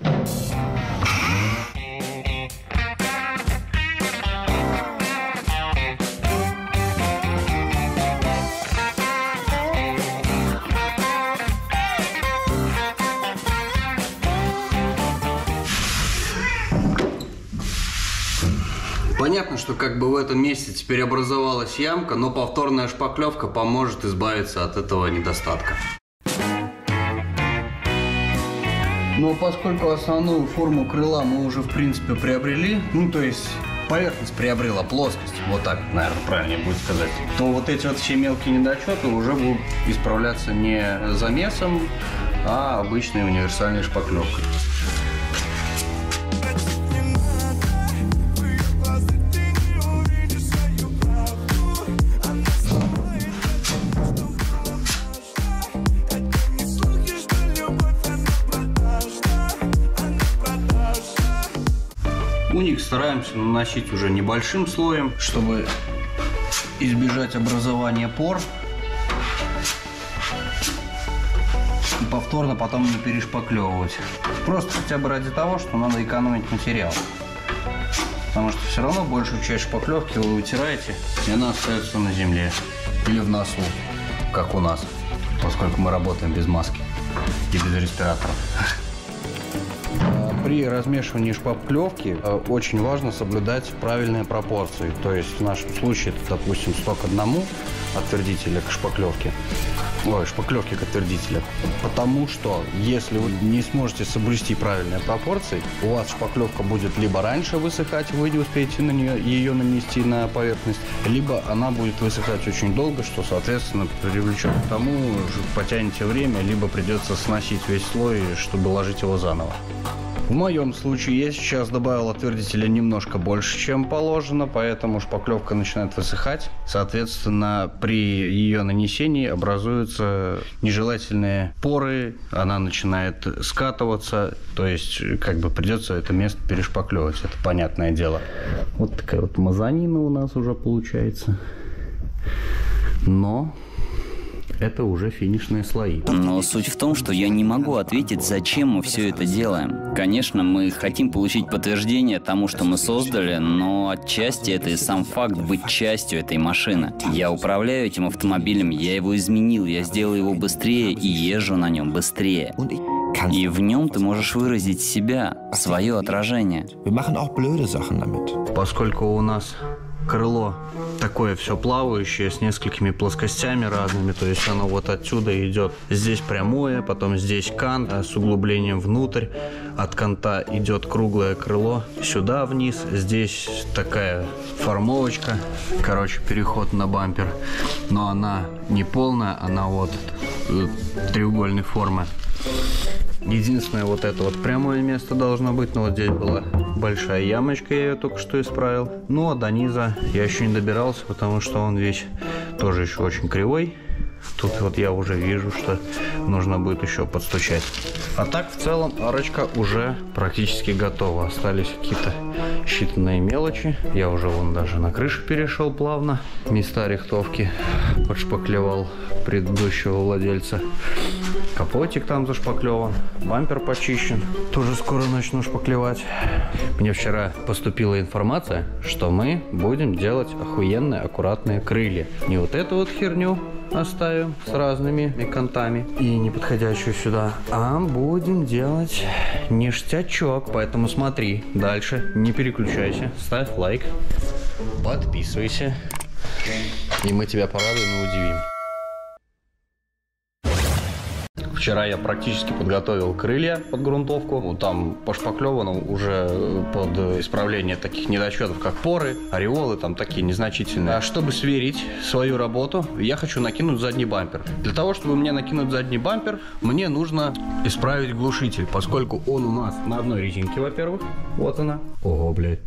Понятно, что как бы в этом месте теперь образовалась ямка, но повторная шпаклевка поможет избавиться от этого недостатка. Но поскольку основную форму крыла мы уже в принципе приобрели, ну то есть поверхность приобрела плоскость, вот так, наверное, правильнее будет сказать, то вот эти вот все мелкие недочеты уже будут исправляться не замесом, а обычной универсальной шпаклевкой. Уникс стараемся наносить уже небольшим слоем, чтобы избежать образования пор и повторно потом не перешпаклевывать. Просто хотя бы ради того, что надо экономить материал. Потому что все равно большую часть шпаклевки вы вытираете, и она остается на земле или в носу, как у нас, поскольку мы работаем без маски и без респираторов. При размешивании шпаклевки очень важно соблюдать правильные пропорции. То есть в нашем случае это, допустим, сто к одному отвердителя к шпаклевке. Ой, шпаклевки к отвердителю. Потому что если вы не сможете соблюсти правильные пропорции, у вас шпаклевка будет либо раньше высыхать, вы не успеете на нее, ее нанести на поверхность, либо она будет высыхать очень долго, что, соответственно, привлечет к тому, что потянете время, либо придется сносить весь слой, чтобы ложить его заново. В моем случае я сейчас добавил отвердителя немножко больше, чем положено, поэтому шпаклевка начинает высыхать. Соответственно, при ее нанесении образуются нежелательные поры, она начинает скатываться, то есть как бы придется это место перешпаклевывать, это понятное дело. Вот такая вот мазанина у нас уже получается. Но это уже финишные слои. Но суть в том, что я не могу ответить, зачем мы все это делаем. Конечно, мы хотим получить подтверждение тому, что мы создали, но отчасти это и сам факт быть частью этой машины. Я управляю этим автомобилем, я его изменил, я сделал его быстрее и езжу на нем быстрее. И в нем ты можешь выразить себя, свое отражение. Поскольку у нас крыло такое все плавающее, с несколькими плоскостями разными, то есть оно вот отсюда идет, здесь прямое, потом здесь кант с углублением внутрь, от канта идет круглое крыло сюда вниз, здесь такая формовочка, короче, переход на бампер, но она не полная, она вот треугольной формы. Единственное, вот это вот прямое место должно быть, но вот здесь была большая ямочка, я ее только что исправил. Ну а до низа я еще не добирался, потому что он весь тоже еще очень кривой. Тут вот я уже вижу, что нужно будет еще подстучать. А так, в целом, арочка уже практически готова. Остались какие-то считанные мелочи. Я уже вон даже на крышу перешел плавно. Места рихтовки подшпаклевал предыдущего владельца. Капотик там зашпаклеван. Бампер почищен. Тоже скоро начну шпаклевать. Мне вчера поступила информация, что мы будем делать охуенные аккуратные крылья. Не вот эту вот херню оставим с разными контами и не подходящую сюда, а будем делать ништячок. Поэтому смотри дальше, не переключайся, ставь лайк, подписывайся, и мы тебя порадуем и удивим. Вчера я практически подготовил крылья под грунтовку. Там пошпаклевано уже под исправление таких недочетов, как поры, ореолы, там такие незначительные. А чтобы сверить свою работу, я хочу накинуть задний бампер. Для того, чтобы мне накинуть задний бампер, мне нужно исправить глушитель, поскольку он у нас на одной резинке, во-первых. Вот она. Ого, блядь.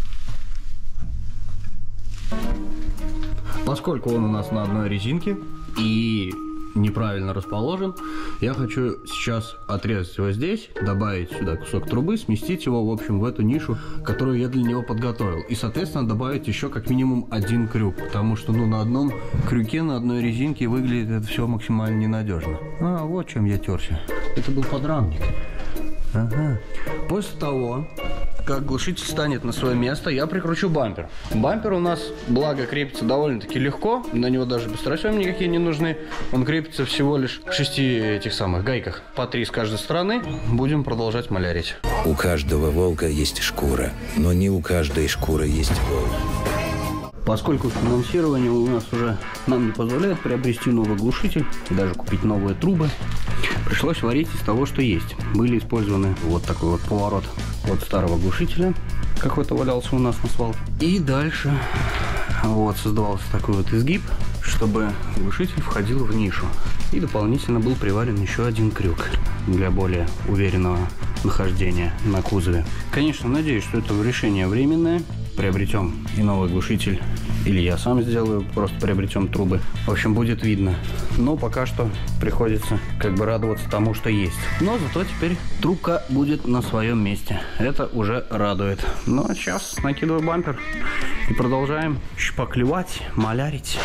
Поскольку он у нас на одной резинке и неправильно расположен, я хочу сейчас отрезать его здесь, добавить сюда кусок трубы, сместить его, в общем, в эту нишу, которую я для него подготовил. И, соответственно, добавить еще как минимум один крюк, потому что, ну, на одном крюке, на одной резинке выглядит это все максимально ненадежно. А, вот чем я терся. Это был подрамник. Ага. После того, как глушитель станет на свое место, я прикручу бампер. Бампер у нас, благо, крепится довольно-таки легко. На него даже быстросъемы никакие не нужны. Он крепится всего лишь в шести этих самых гайках. По три с каждой стороны. Будем продолжать малярить. У каждого волка есть шкура, но не у каждой шкуры есть волк. Поскольку финансирование у нас уже нам не позволяет приобрести новый глушитель, даже купить новые трубы, пришлось варить из того, что есть. Были использованы вот такой вот поворот от старого глушителя, какой-то валялся у нас на свалке. И дальше вот создавался такой вот изгиб, чтобы глушитель входил в нишу. И дополнительно был приварен еще один крюк для более уверенного нахождения на кузове. Конечно, надеюсь, что это решение временное. Приобретем и новый глушитель, или я сам сделаю, просто приобретем трубы. В общем, будет видно. Но пока что приходится как бы радоваться тому, что есть. Но зато теперь трубка будет на своем месте. Это уже радует. Ну а сейчас накидываю бампер и продолжаем шпаклевать, малярить.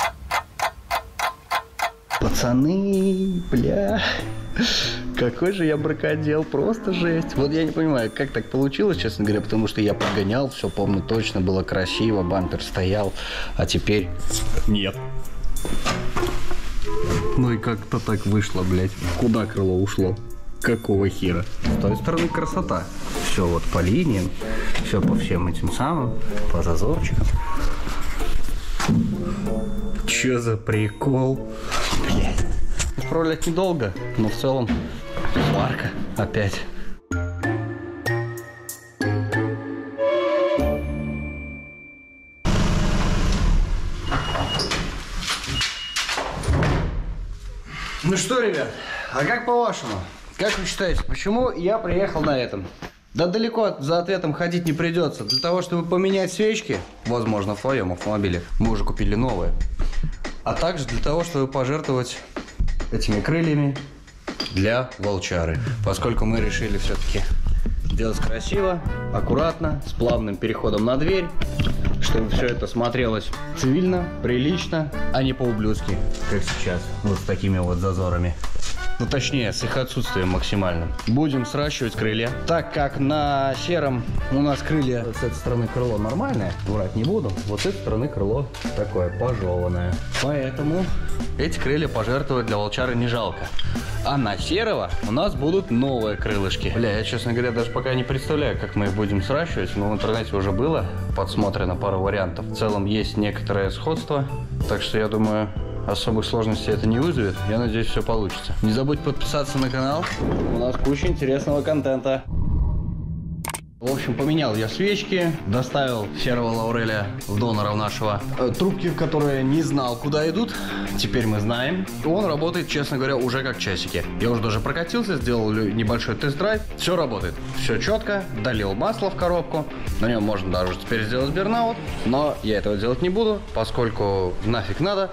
Пацаны, бля, какой же я бракодел, просто жесть. Вот я не понимаю, как так получилось, честно говоря, потому что я подгонял, все помню точно, было красиво, бампер стоял, а теперь нет. Ну и как-то так вышло, блядь. Куда крыло ушло? Какого хера? С той стороны красота. Все вот по линиям, все по всем этим самым, по зазорчикам. Че за прикол? Блядь. Исправлять недолго, но в целом сварка опять. Ну что, ребят, а как по-вашему? Как вы считаете, почему я приехал на этом? Да далеко за ответом ходить не придется. Для того, чтобы поменять свечки, возможно, в твоем автомобиле, мы уже купили новые. А также для того, чтобы пожертвовать этими крыльями для волчары. Поскольку мы решили все-таки делать красиво, аккуратно, с плавным переходом на дверь, чтобы все это смотрелось цивильно, прилично, а не по-ублюдски, как сейчас, вот с такими вот зазорами. Ну, точнее, с их отсутствием максимальным. Будем сращивать крылья. Так как на сером у нас крылья с этой стороны крыло нормальное, врать не буду. Вот с этой стороны крыло такое пожеванное. Поэтому эти крылья пожертвовать для волчары не жалко. А на серого у нас будут новые крылышки. Бля, я, честно говоря, даже пока не представляю, как мы их будем сращивать. Но в интернете уже было подсмотрено пару вариантов. В целом есть некоторое сходство. Так что я думаю, особых сложностей это не вызовет. Я надеюсь, все получится. Не забудь подписаться на канал. У нас куча интересного контента. В общем, поменял я свечки, доставил серого Лауреля в доноров нашего. Э, трубки, которые не знал, куда идут, теперь мы знаем. Он работает, честно говоря, уже как часики. Я уже даже прокатился, сделал небольшой тест-драйв. Все работает, все четко. Долил масло в коробку. На нем можно даже теперь сделать бернаут. Но я этого делать не буду, поскольку нафиг надо.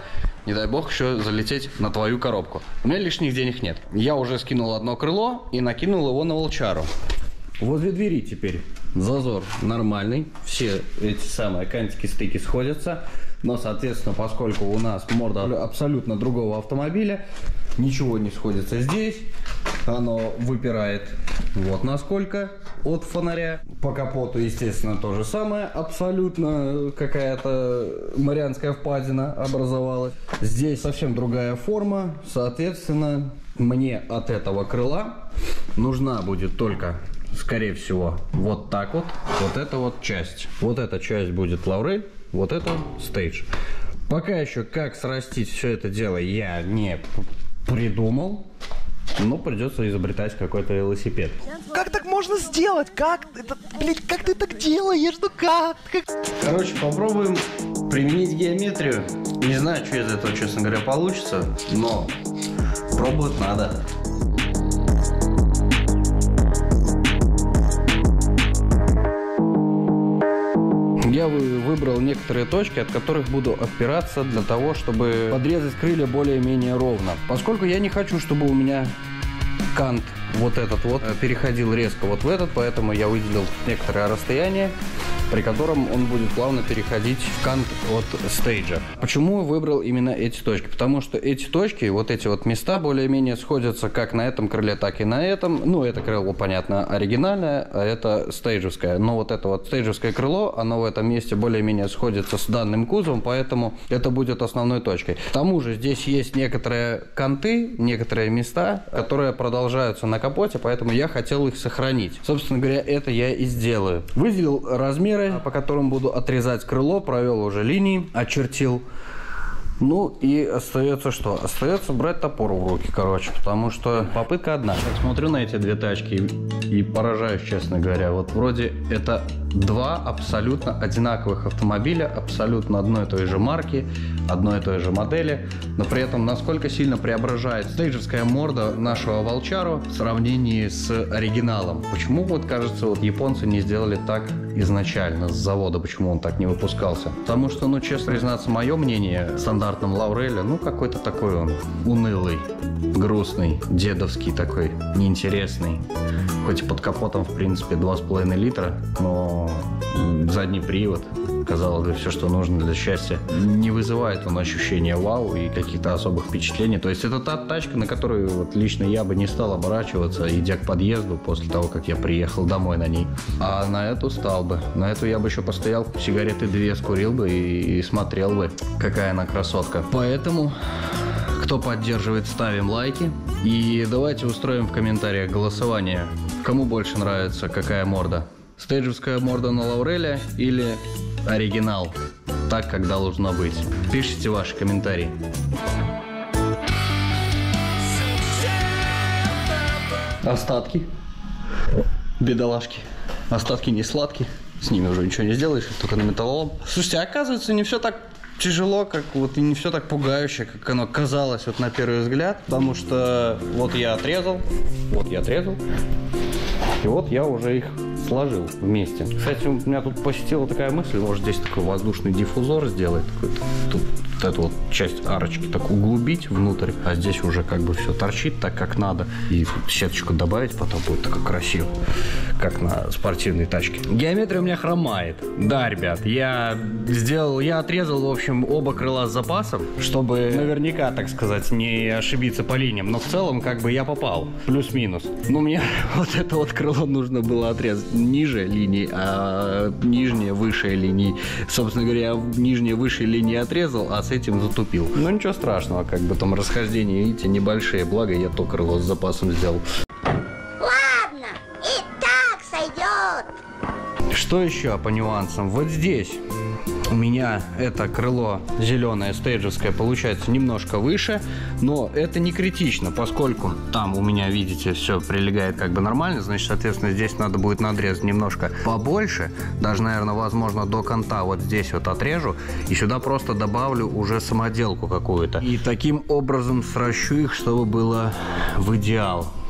не дай бог еще залететь на твою коробку. У меня лишних денег нет. Я уже скинул одно крыло и накинул его на волчару. Возле двери теперь зазор нормальный. Все эти самые кантики-стыки сходятся. Но, соответственно, поскольку у нас морда абсолютно другого автомобиля, ничего не сходится здесь. Оно выпирает вот насколько от фонаря. По капоту, естественно, то же самое. Абсолютно какая-то Марианская впадина образовалась. Здесь совсем другая форма. Соответственно, мне от этого крыла нужна будет только, скорее всего, вот так вот. Вот эта вот часть. Вот эта часть будет Лаурель. Вот это стейдж. Пока еще как срастить все это дело я не придумал. Но придется изобретать какой-то велосипед. Как так можно сделать? Как? Это, блин, как ты так делаешь? Ну как? как? Короче, попробуем применить геометрию. Не знаю, что из этого, честно говоря, получится. Но пробовать надо. Я выбрал некоторые точки, от которых буду отпираться для того, чтобы подрезать крылья более-менее ровно. Поскольку я не хочу, чтобы у меня кант вот этот вот переходил резко вот в этот, поэтому я выделил некоторое расстояние, при котором он будет плавно переходить в кант от стейджа. Почему выбрал именно эти точки? Потому что эти точки, вот эти вот места более-менее сходятся как на этом крыле, так и на этом. Ну, это крыло, понятно, оригинальное, а это стейджевское. Но вот это вот стейджевское крыло, оно в этом месте более-менее сходится с данным кузовом, поэтому это будет основной точкой. К тому же здесь есть некоторые канты, некоторые места, которые продолжаются на капоте, поэтому я хотел их сохранить. Собственно говоря, это я и сделаю. Выделил размер, по которым буду отрезать крыло, провел уже линии, очертил. Ну и остается что? Остается брать топор в руки, короче, потому что попытка одна. Так, смотрю на эти две тачки и поражаюсь, честно говоря. Вот вроде это два абсолютно одинаковых автомобиля, абсолютно одной и той же марки, одной и той же модели, но при этом насколько сильно преображает стейджевская морда нашего волчару в сравнении с оригиналом. Почему, вот кажется, вот японцы не сделали так изначально с завода, почему он так не выпускался? Потому что, ну, честно признаться, мое мнение, стандартном Лауреле, ну, какой-то такой он унылый, грустный, дедовский такой, неинтересный. Хоть и под капотом, в принципе, два с половиной литра, но задний привод, казалось бы, все, что нужно для счастья, не вызывает он ощущения вау и каких-то особых впечатлений. То есть это та тачка, на которую вот лично я бы не стал оборачиваться, идя к подъезду после того, как я приехал домой на ней. А на эту стал бы. На эту я бы еще постоял, сигареты две скурил бы и, и смотрел бы, какая она красотка. Поэтому, кто поддерживает, ставим лайки. И давайте устроим в комментариях голосование, кому больше нравится какая морда. Стейджевская морда на Лауреле или оригинал, так как должно быть. Пишите ваши комментарии. Остатки. Бедолашки. Остатки не сладкие. С ними уже ничего не сделаешь, только на металлолом. Слушайте, оказывается, не все так тяжело, как вот, и не все так пугающе, как оно казалось вот на первый взгляд. Потому что вот я отрезал, вот я отрезал, и вот я уже их сложил вместе. Кстати, у меня тут посетила такая мысль, может здесь такой воздушный диффузор сделать, такой, тут вот эту вот часть арочки так углубить внутрь, а здесь уже как бы все торчит так, как надо, и сеточку добавить, потом будет так красиво, как на спортивной тачке. Геометрия у меня хромает. Да, ребят, я сделал, я отрезал, в общем, оба крыла с запасом, чтобы наверняка, так сказать, не ошибиться по линиям, но в целом как бы я попал, плюс-минус. Но мне вот это вот крыло нужно было отрезать ниже линии, а нижнее выше линии. Собственно говоря, я нижнее выше линии отрезал, а с этим затупил. Ну ничего страшного, как бы там расхождения, видите, небольшие, благо я то крыло с запасом сделал. Ладно, и так сойдет. Что еще по нюансам? Вот здесь у меня это крыло зеленое стейджевское получается немножко выше, но это не критично, поскольку там у меня, видите, все прилегает как бы нормально, значит, соответственно, здесь надо будет надрезать немножко побольше, даже, наверное, возможно, до канта вот здесь вот отрежу, и сюда просто добавлю уже самоделку какую-то. И таким образом сращу их, чтобы было в идеал.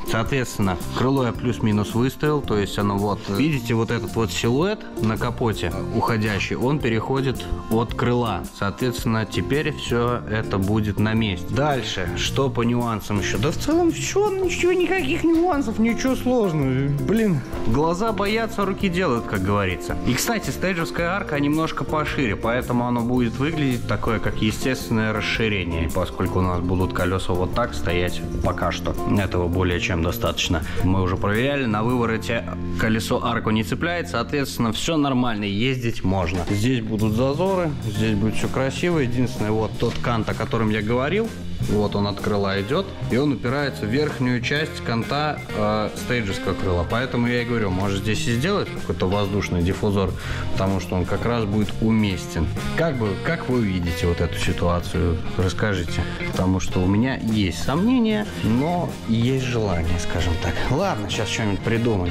Соответственно, крыло я плюс-минус выставил, то есть оно вот, видите, вот этот вот силуэт на капоте уходящий, он переходит от крыла. Соответственно, теперь все это будет на месте. Дальше, что по нюансам еще? Да в целом все, ничего, никаких нюансов, ничего сложного. Блин, глаза боятся, руки делают, как говорится. И, кстати, стейджевская арка немножко пошире, поэтому оно будет выглядеть такое, как естественное расширение. Поскольку у нас будут колеса вот так стоять пока что. Этого более чем достаточно. Мы уже проверяли, на вывороте колесо арку не цепляет, соответственно, все нормально, ездить можно. Здесь будут зазоры, здесь будет все красиво. Единственное, вот тот кант, о котором я говорил, вот он от крыла идет, и он упирается в верхнюю часть канта э, стейджевского крыла. Поэтому я и говорю, может здесь и сделать какой-то воздушный диффузор, потому что он как раз будет уместен. Как бы, как вы увидите вот эту ситуацию, расскажите. Потому что у меня есть сомнения, но есть желание, скажем так. Ладно, сейчас что-нибудь придумаем.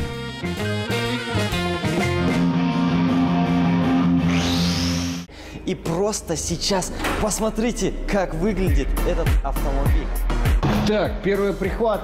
И просто сейчас посмотрите, как выглядит этот автомобиль. Так, первый прихват.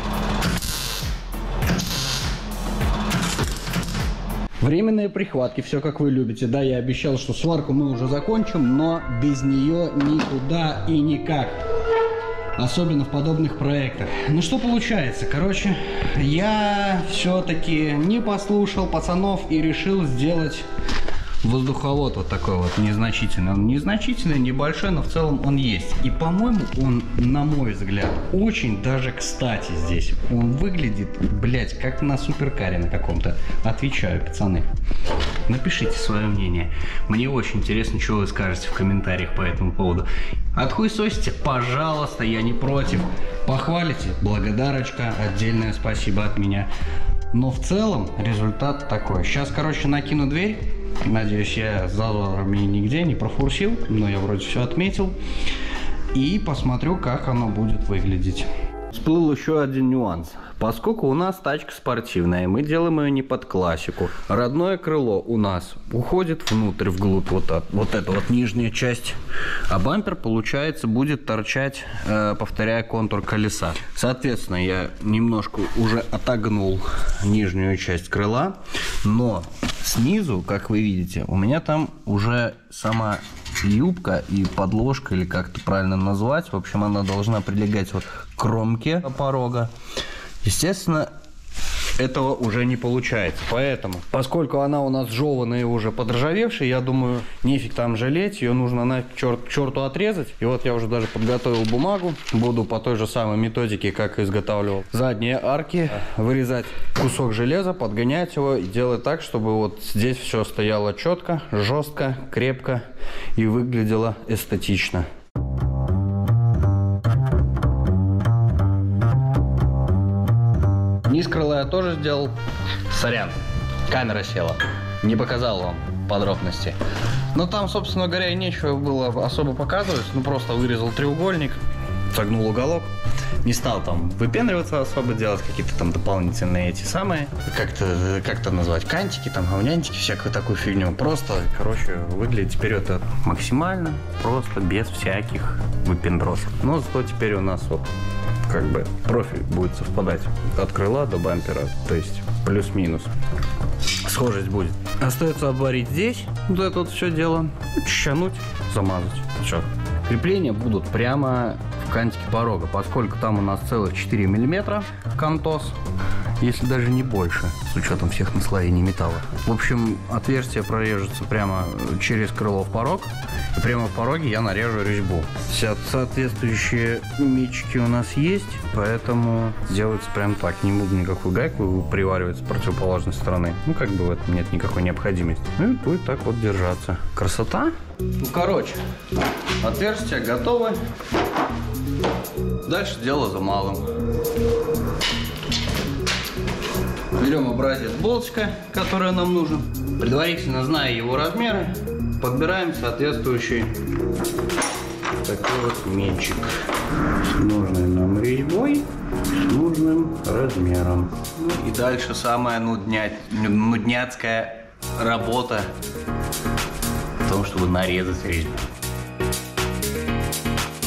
Временные прихватки, все как вы любите. Да, я обещал, что сварку мы уже закончим, но без нее никуда и никак. Особенно в подобных проектах. Ну что получается? Короче, я все-таки не послушал пацанов и решил сделать воздуховод вот такой вот незначительный. Он незначительный, небольшой, но в целом он есть. И, по-моему, он, на мой взгляд, очень даже кстати здесь. Он выглядит, блять, как на суперкаре на каком-то. Отвечаю, пацаны. Напишите свое мнение. Мне очень интересно, что вы скажете в комментариях по этому поводу. Отхуесосите, пожалуйста, я не против. Похвалите, благодарочка, отдельное спасибо от меня. Но в целом результат такой. Сейчас, короче, накину дверь. Надеюсь, я зазорами нигде не профурсил, но я вроде все отметил. И посмотрю, как оно будет выглядеть. Всплыл еще один нюанс. Поскольку у нас тачка спортивная, мы делаем ее не под классику. Родное крыло у нас уходит внутрь, вглубь, вот, от, вот эта вот нижняя часть. А бампер, получается, будет торчать, э, повторяя контур колеса. Соответственно, я немножко уже отогнул нижнюю часть крыла. Но снизу, как вы видите, у меня там уже сама юбка и подложка, или как это правильно назвать. В общем, она должна прилегать вот к кромке порога. Естественно, этого уже не получается. Поэтому, поскольку она у нас жеванная и уже подржавевшая, я думаю, нефиг там жалеть. Ее нужно на черт, черту отрезать. И вот я уже даже подготовил бумагу. Буду по той же самой методике, как изготавливал задние арки, вырезать кусок железа, подгонять его и делать так, чтобы вот здесь все стояло четко, жестко, крепко и выглядело эстетично. Низ крыла я тоже сделал. Сорян, камера села. Не показал вам подробности. Но там, собственно говоря, и нечего было особо показывать. Ну, просто вырезал треугольник, согнул уголок. Не стал там выпендриваться особо, делать какие-то там дополнительные эти самые, как-то как-то назвать, кантики, там, говнянтики, всякую такую фигню. Просто, короче, выглядит теперь это максимально просто, без всяких выпендросов. Но зато теперь у нас вот как бы профиль будет совпадать от крыла до бампера, то есть плюс-минус. Схожесть будет. Остается обварить здесь вот это вот все дело, чануть, замазать. Все. Крепления будут прямо в кантике порога, поскольку там у нас целых четыре миллиметра кантос, если даже не больше, с учетом всех наслоений металла. В общем, отверстие прорежется прямо через крыло в порог, и прямо в пороге я нарежу резьбу. Все соответствующие мечики у нас есть, поэтому делается прям так. Не буду никакую гайку приваривать с противоположной стороны. Ну, как бы в этом нет никакой необходимости. Ну, и будет так вот держаться. Красота? Ну, короче, отверстия готовы. Дальше дело за малым. Берем образец болтика, который нам нужен. Предварительно зная его размеры, подбираем соответствующий такой вот мельчик с нужной нам резьбой, с нужным размером. Ну и дальше самая нудня... нудняцкая работа в том, чтобы нарезать резьбу.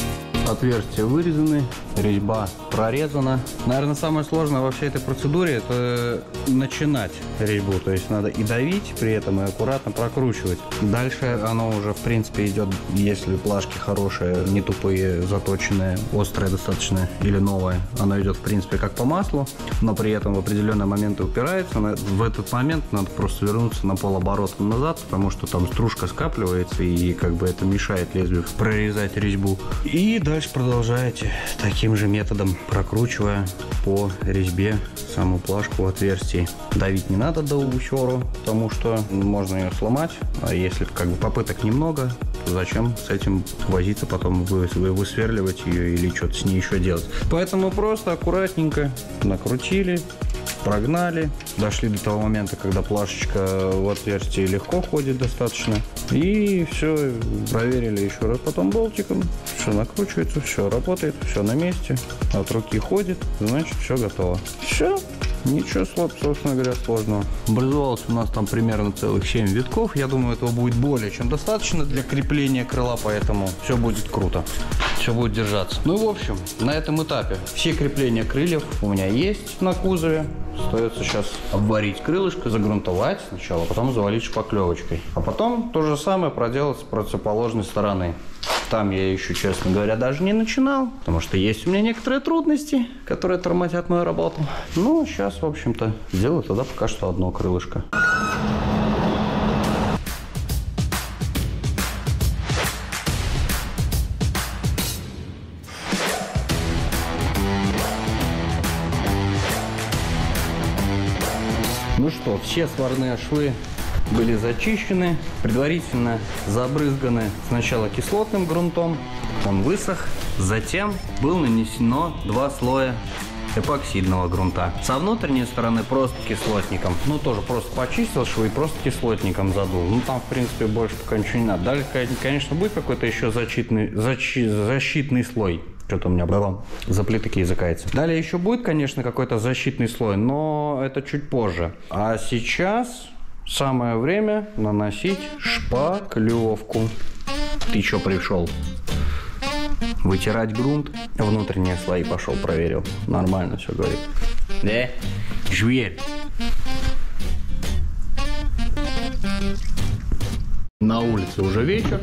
Отверстия вырезаны, резьба прорезана. Наверное, самое сложное во всей этой процедуре – это начинать резьбу. То есть надо и давить при этом, и аккуратно прокручивать. Дальше оно уже, в принципе, идет, если плашки хорошие, не тупые, заточенные, острые достаточно или новые. Оно идет, в принципе, как по маслу, но при этом в определенные моменты упирается. В этот момент надо просто вернуться на полоборота назад, потому что там стружка скапливается, и как бы это мешает лезвию прорезать резьбу. И дальше продолжаете таким же методом, прокручивая по резьбе саму плашку в отверстии. Давить не надо до упора, потому что можно ее сломать, а если как бы попыток немного, то зачем с этим возиться, потом вы, вы, высверливать ее или что-то с ней еще делать. Поэтому просто аккуратненько накрутили, прогнали, дошли до того момента, когда плашечка в отверстии легко ходит достаточно, и все, проверили еще раз потом болтиком, все накручивается, все работает, все на месте, от руки ходит, значит все готово. Все, ничего, собственно говоря, сложного. Образовалось у нас там примерно целых семь витков, я думаю, этого будет более чем достаточно для крепления крыла, поэтому все будет круто, все будет держаться. Ну и в общем, на этом этапе все крепления крыльев у меня есть на кузове. Остается сейчас обварить крылышко, загрунтовать сначала, потом завалить шпаклевочкой. А потом то же самое проделать с противоположной стороны. Там я еще, честно говоря, даже не начинал, потому что есть у меня некоторые трудности, которые тормозят мою работу. Ну, сейчас, в общем-то, сделаю тогда пока что одно крылышко. Ну что, все сварные швы были зачищены, предварительно забрызганы сначала кислотным грунтом, он высох, затем был нанесено два слоя эпоксидного грунта. Со внутренней стороны просто кислотником, ну тоже просто почистил швы и просто кислотником задул. Ну там в принципе больше пока ничего не надо. Далее, конечно, будет какой-то еще защитный, защи, защитный слой. Что-то у меня было заплет такие языкается. Далее еще будет, конечно, какой-то защитный слой, но это чуть позже. А сейчас самое время наносить шпаклевку. Ты что пришел? Вытирать грунт. Внутренние слои пошел, проверил. Нормально все говорит. Да? Зверь. На улице уже вечер.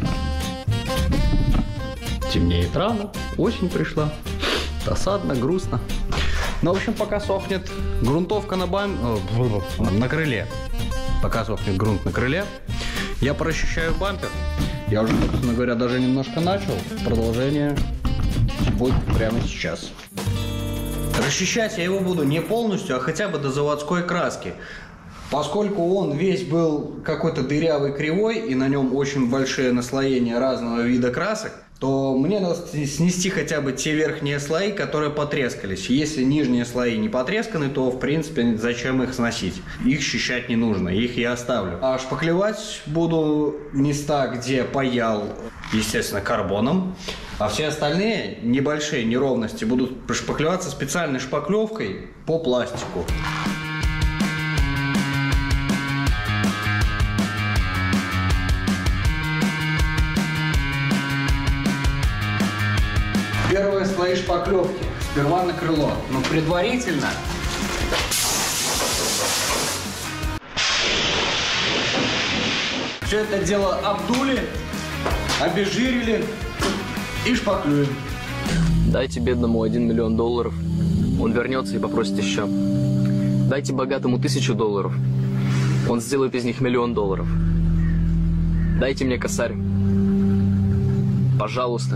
Темнеет рано, осень пришла, досадно, грустно. Ну, в общем, пока сохнет грунтовка на, бам... на крыле, пока сохнет грунт на крыле, я прочищаю бампер. Я уже, собственно говоря, даже немножко начал. Продолжение будет прямо сейчас. Расчищать я его буду не полностью, а хотя бы до заводской краски. Поскольку он весь был какой-то дырявый, кривой, и на нем очень большие наслоения разного вида красок, то мне надо снести хотя бы те верхние слои, которые потрескались. Если нижние слои не потресканы, то, в принципе, зачем их сносить? Их счищать не нужно, их я оставлю. А шпаклевать буду места, где паял, естественно, карбоном. А все остальные небольшие неровности будут шпаклеваться специальной шпаклевкой по пластику. Первые слои шпаклевки. Сперва на крыло. Но предварительно все это дело обдули, обезжирили и шпаклюем. Дайте бедному один миллион долларов, он вернется и попросит еще. Дайте богатому тысячу долларов, он сделает из них миллион долларов. Дайте мне косарь, пожалуйста.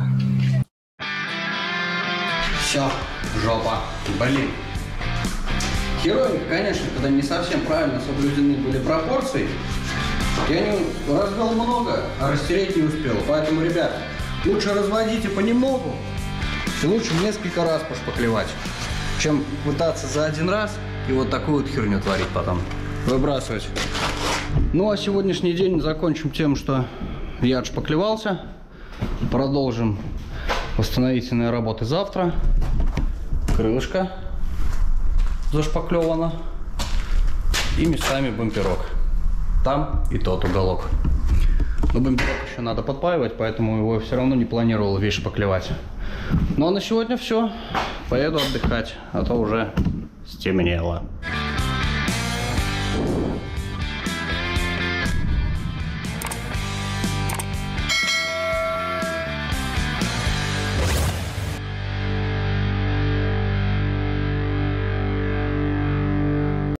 Все, жопа. Блин. Херовик, конечно, когда не совсем правильно соблюдены были пропорции, я не развел много, а растереть не успел. Поэтому, ребят, лучше разводите понемногу и лучше несколько раз пошпаклевать, чем пытаться за один раз и вот такую вот херню творить потом. Выбрасывать. Ну, а сегодняшний день закончим тем, что я отшпаклевался. Продолжим восстановительные работы завтра. Крылышко зашпаклевано. И местами бамперок. Там и тот уголок. Но бамперок еще надо подпаивать, поэтому его все равно не планировал вещь шпаклевать. Ну а на сегодня все. Поеду отдыхать, а то уже стемнело.